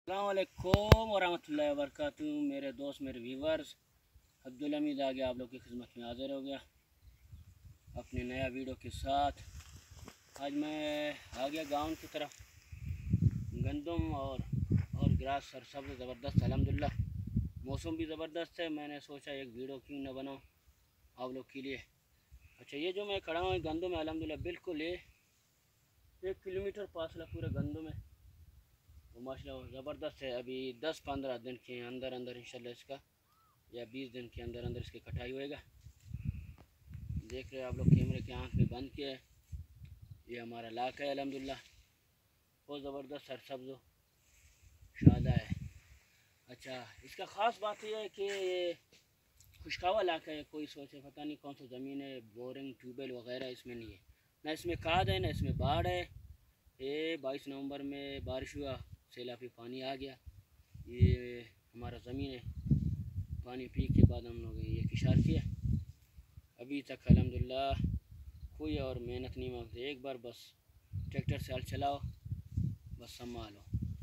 अस्सलामुअलैकुम वरहमतुल्लाहि वबरकातुहू। मेरे दोस्त, मेरे व्यूवर्स, अब्दुल हमीद आगे आप लोग की खिदमत में हाजिर हो गया अपने नया वीडियो के साथ। आज मैं आ गया गाँव की तरफ। गंदम और ग्रास सरसब्ज़ ज़बरदस्त, अल्हम्दुलिल्लाह। मौसम भी ज़बरदस्त है। मैंने सोचा एक वीडियो क्यों ना बनाऊँ आप लोग के लिए। अच्छा, ये जो मैं खड़ा हूँ गंदम है, अल्हम्दुलिल्लाह बिल्कुल 1 किलोमीटर फासला पूरे गंदम है। तो माशाल्लाह ज़बरदस्त है। अभी 10-15 दिन के अंदर इंशाल्लाह इसका, या 20 दिन के अंदर इसकी कटाई होएगा। देख रहे हो आप लोग, कैमरे के आँख में बंद किया है। ये हमारा इलाका है, अल्हम्दुलिल्लाह बहुत ज़बरदस्त सरसब्ज़ शादा है। अच्छा, इसका ख़ास बात यह है कि ये खुशकावा इलाका है। कोई सोचे पता नहीं कौन सी ज़मीन है, बोरिंग ट्यूबवेल वगैरह इसमें नहीं है, ना इसमें खाद है ना इसमें बाढ़ है। ये 22 नवंबर में बारिश हुआ, सैलाबी पानी आ गया। ये हमारा ज़मीन है, पानी पी के बाद हम लोग ये किशार किया। अभी तक अल्हम्दुलिल्लाह कोई और मेहनत नहीं मांगते। एक बार बस ट्रैक्टर से हल चलाओ, बस संभालो।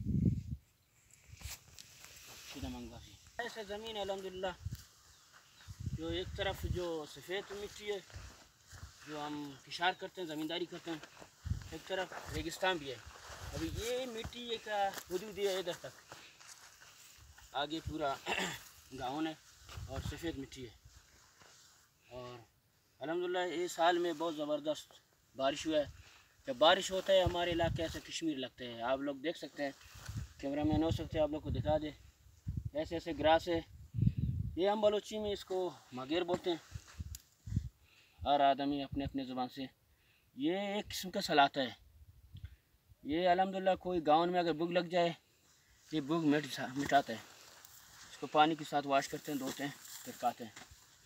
ऐसे ज़मीन अल्हम्दुलिल्लाह, जो एक तरफ जो सफ़ेद मिट्टी है जो हम किशार करते हैं, ज़मींदारी करते हैं, एक तरफ रेगिस्तान भी है। अभी ये मिट्टी का हदूद है इधर तक, आगे पूरा गाँव है और सफ़ेद मिट्टी है। और अल्हम्दुलिल्लाह इस साल में बहुत ज़बरदस्त बारिश हुआ है। जब बारिश होता है हमारे इलाके ऐसे कश्मीर लगते हैं। आप लोग देख सकते हैं, कैमरा मैन हो सकते हैं आप लोग को दिखा दे। ऐसे ऐसे ग्रास है। ये हम बलोची में इसको मगेर बोलते हैं, हर आदमी अपने अपने ज़ुबान से। ये एक किस्म का सलाता है। ये अल्हम्दुलिल्लाह कोई गाँव में अगर भूख लग जाए, ये भूख मिटाता है। इसको पानी के साथ वाश करते हैं, धोते हैं, फिर खाते हैं।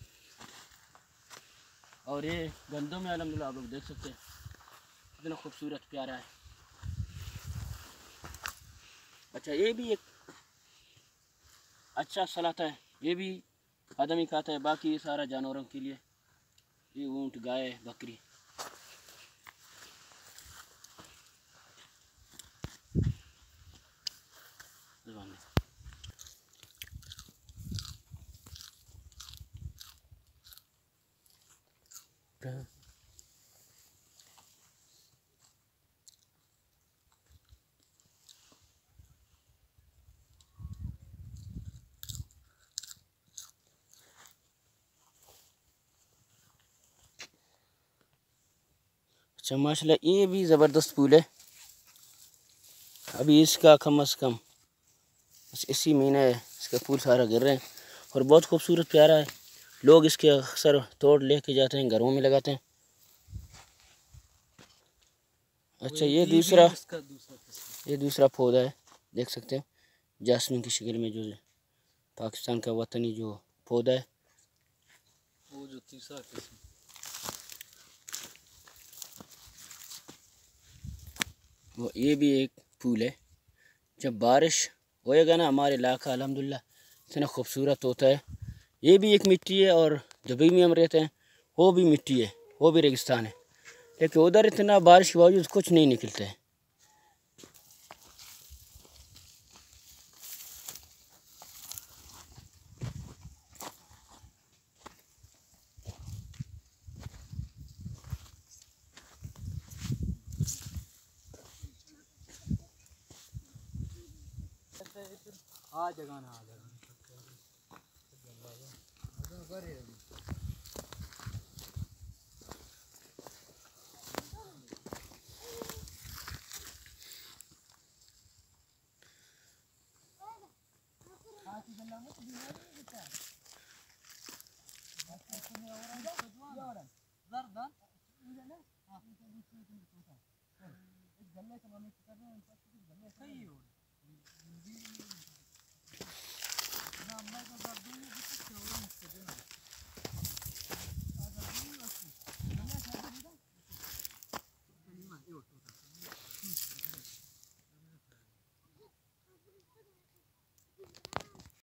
और ये गंदम में अल्हम्दुलिल्लाह आप लोग देख सकते हैं कितना खूबसूरत प्यारा है। अच्छा, ये भी एक अच्छा सलाता है। ये भी आदमी खाता है, बाकी ये सारा जानवरों के लिए। ये ऊँट, गाय, बकरी। अच्छा माशाल्लाह, ये भी ज़बरदस्त फूल है। अभी इसका कम से कम इसी महीने इसका फूल सारा गिर रहे हैं और बहुत खूबसूरत प्यारा है। लोग इसके अक्सर तोड़ लेके जाते हैं, घरों में लगाते हैं। अच्छा, ये दूसरा पौधा है, देख सकते हैं जासमीन की शक्ल में, जो पाकिस्तान का वतनी जो पौधा है, वो जो तीसरा किस्म। वो ये भी एक फूल है। जब बारिश होएगा ना, हमारे इलाका अल्हम्दुलिल्लाह इतना खूबसूरत होता है। ये भी एक मिट्टी है, और दुबई में हम रहते हैं वो भी मिट्टी है, वो भी रेगिस्तान है। लेकिन उधर इतना बारिश के बावजूद कुछ नहीं निकलता है। आ जगह ना